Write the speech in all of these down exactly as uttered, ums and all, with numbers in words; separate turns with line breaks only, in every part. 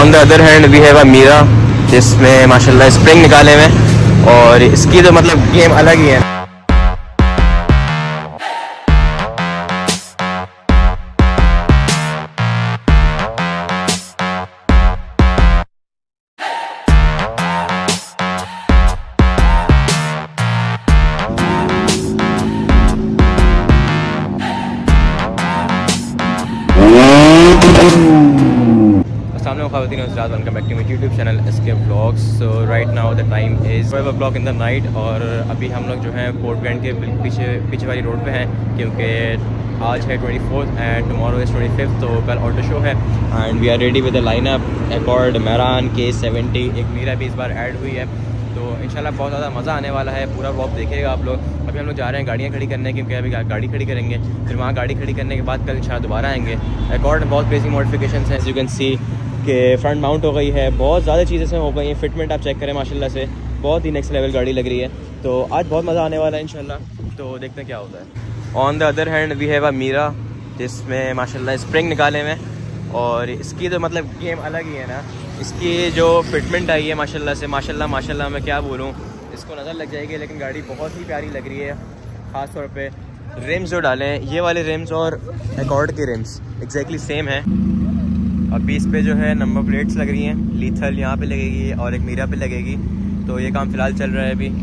On the other hand we have a Mira, जिसमें माशाल्लाह spring निकाले हुए हैं और इसकी तो मतलब गेम अलग ही है। Khawatine and Ustad, welcome back to my YouTube channel S K Vlogs. So right now the time is twelve o'clock in the night और अभी हम लोग जो हैं कोर्ट ग्रैंड के पीछे पीछे वाली रोड पे हैं, क्योंकि आज है twenty fourth and tomorrow is twenty fifth, तो कल ऑटो शो है and we are ready with the lineup Accord, Mehran, K seventy, एक मीरा भी इस बार ऐड हुई है। तो इंशाल्लाह बहुत ज़्यादा मज़ा आने वाला है, पूरा व्लॉग देखिएगा आप लोग। अभी हम लोग जा रहे हैं गाड़ियाँ खड़ी करने, क्योंकि अभी गाड़ी खड़ी करेंगे, फिर वहाँ गाड़ी खड़ी करने के बाद कल इंशाल्लाह दोबारा आएंगे। एकॉर्ड में बहुत बेसिक मॉडिफिकेशन हैं, यू कैन सी कि फ्रंट माउंट हो गई है, बहुत ज़्यादा चीज़ें इसमें हो गई हैं। फिटमेंट आप चेक करें माशाल्लाह से बहुत ही नेक्स्ट लेवल गाड़ी लग रही है, तो आज बहुत मज़ा आने वाला है इंशाल्लाह। तो देखते हैं क्या होता है। On the other hand we have a Mira, जिसमें माशाल्लाह स्प्रिंग निकाले हुए हैं और इसकी तो मतलब गेम अलग ही है ना। इसकी जो फिटमेंट आई है माशाल्लाह से, माशाल्लाह माशाल्लाह मैं क्या बोलूँ, इसको नज़र लग जाएगी, लेकिन गाड़ी बहुत ही प्यारी लग रही है। ख़ास तौर पे रिम्स जो डाले हैं, ये वाले रिम्स और एकॉर्ड के रिम्स एग्जैक्टली सेम है। अभी इस पे जो है नंबर प्लेट्स लग रही हैं, लीथल यहाँ पे लगेगी और एक मीरा पे लगेगी, तो ये काम फ़िलहाल चल रहा है अभी।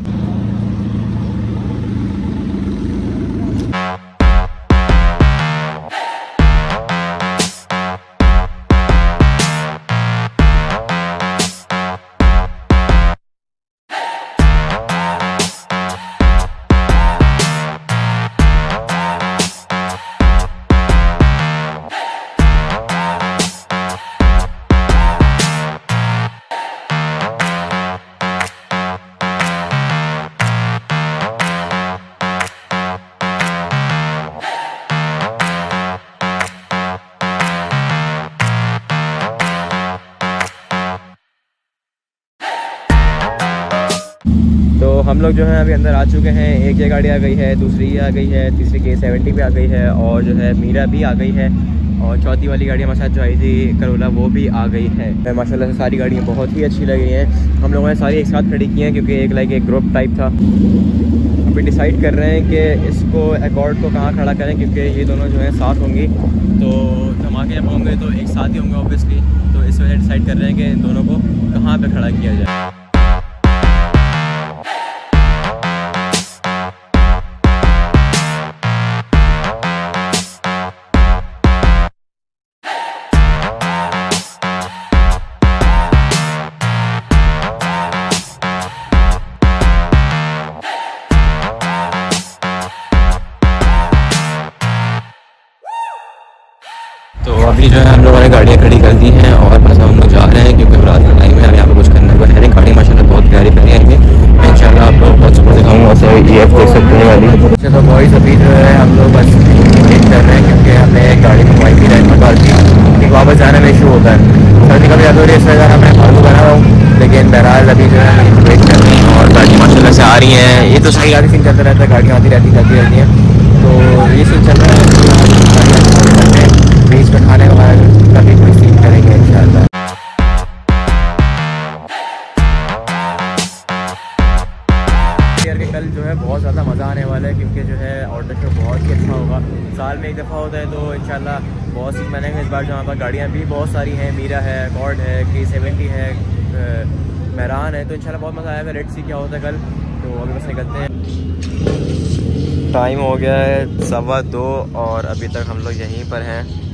तो हम लोग जो है अभी अंदर आ चुके हैं। एक ये गाड़ी आ गई है, दूसरी ये आ गई है, तीसरी के सेवेंटी भी आ गई है और जो है मीरा भी आ गई है और चौथी वाली गाड़ी हमारे साथ जो आई थी करोला, वो भी आ गई है। माशाल्लाह से सारी गाड़ियाँ बहुत ही अच्छी लगी हैं। हम लोगों ने सारी एक साथ खड़ी की हैं, क्योंकि एक लाइक एक ग्रुप टाइप था। अभी डिसाइड कर रहे हैं कि इसको एकॉर्ड को कहाँ खड़ा करें, क्योंकि ये दोनों जो है साथ होंगी, तो धमाके जब होंगे तो एक साथ ही होंगे ऑब्वियसली। तो इस वजह से डिसाइड कर रहे हैं कि इन दोनों को कहाँ पर खड़ा किया जाए। तो अभी जो है हम लोगों ने गाड़ियाँ खड़ी कर दी हैं और बस हम लोग जा रहे हैं, क्योंकि रात का टाइम है। अब यहाँ पे कुछ करने को है नहीं। गाड़ी माशाल्लाह बहुत प्यारी प्यारी आएंगे, इंशाल्लाह आप लोग बहुत सुपर दिखाऊंगा। और ई एफ देख सकते हैं वाली। चलो बॉयज़, अभी जो है हम लोग बस वेट कर रहे हैं, क्योंकि हमने गाड़ी मंगवाई थी रहमतबाद की, ठीक वापस जाने में इशू होता है। सर्दी का भी याद हो रही है, इस वजह मैं फालतू बना रहा हूँ, लेकिन बहरहाल अभी जो है वेट कर रहे हैं और गाड़ी माशाल्लाह से आ रही हैं। ये तो सही गाड़ी सीन चलता रहता है, गाड़ियाँ आती रहती जाती रहती हैं, तो ये सीन चल रहा है। बीच में खाने वाला कभी कोई सीन करेंगे इंशाल्लाह। के कल जो है बहुत ज़्यादा मज़ा आने वाला है, क्योंकि जो है ऑटो शो बहुत ही अच्छा होगा। साल में एक दफ़ा होता है, तो इंशाल्लाह बहुत सीन बनेंगे इस बार। जहाँ पर गाड़ियाँ भी बहुत सारी हैं, मीरा है, एकॉर्ड है, के सेवेंटी है, मेरान है, तो इंशाल्लाह बहुत मज़ा आएगा। लेट्स सी क्या होता है कल। तो अभी बस निकलते हैं। टाइम हो गया है सवा दो और अभी तक हम लोग यहीं पर हैं।